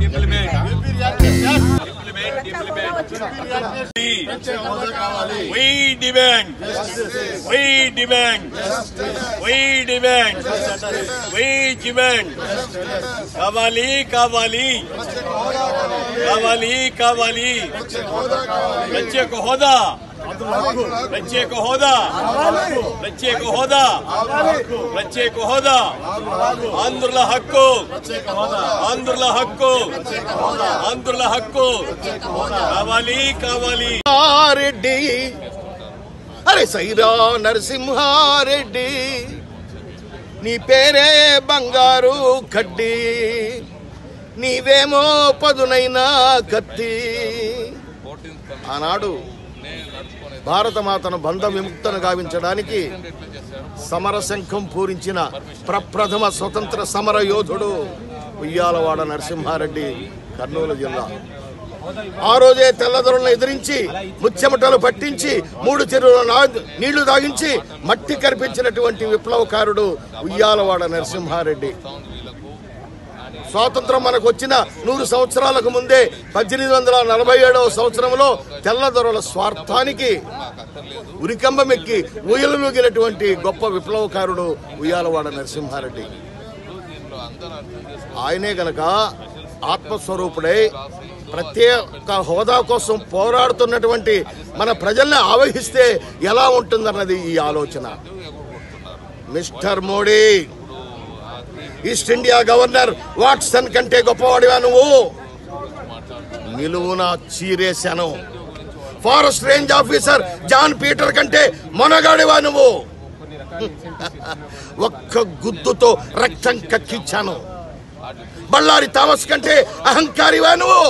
ప్రత్యేక హోదా ప్రత్యేక హోదా ప్రత్యేక హోదా ప్రత్యేక హోదా ఆంధ్రుల హక్కు ఆంధ్రుల హక్కు ఆంధ్రుల హక్కు కావాలి కావాలి రెడ్డి అరే సైరా నరసింహారెడ్డి నీ పేరే బంగారు కడ్డి నీవేమో పదునైనా కత్తి ఆనాడు భారతమాతను బంధ విముక్తను గావించడానికి సమరశంఖం పూరించిన ప్రప్రథమ స్వతంత్ర సమర యోధుడు ఉయ్యాలవాడ నరసింహారెడ్డి కర్నూలు జిల్లా. ఆ రోజే తెల్లదొరలను ఎదిరించి ముచ్చెమటలు పట్టించి 3 చెరువుల నీళ్లు తాగించి మట్టి కరిపించినటువంటి విప్లవకారుడు ఉయ్యాలవాడ నరసింహారెడ్డి. స్వాతంత్రం మనకు వచ్చిన 100 సంవత్సరాలకు ముందే 1847వ సంవత్సరంలో తెల్లదొరల స్వార్థానికి ఉరికంబమెక్కి ఊయలూగినటువంటి గొప్ప విప్లవకారుడు ఉయ్యాలవాడ నరసింహారెడ్డి. ఆయనే గనక ఆత్మస్వరూపుడై ప్రత్యేక హోదా కోసం పోరాడుతున్నటువంటి మన ప్రజల్ని ఆవహిస్తే ఎలా ఉంటుందన్నది ఈ ఆలోచన. Mister Modi, east India governor Watson కంటే గొప్పవాడివా నువ్వు? నిలువున చీరేశాను. Forest range officer John Peter కంటే మొనగాడివా నువ్వు? ఒక్క గుద్దుతో రక్తం కక్కించాను. బళ్ళారి థామస్ కంటే అహంకారివా నువ్వు?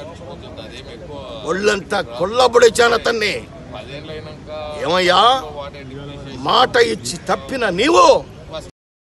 ఒళ్ళంతా కొల్లబొడిచాను అతన్ని. ఏమయ్యా, మాట ఇచ్చి తప్పిన నీవు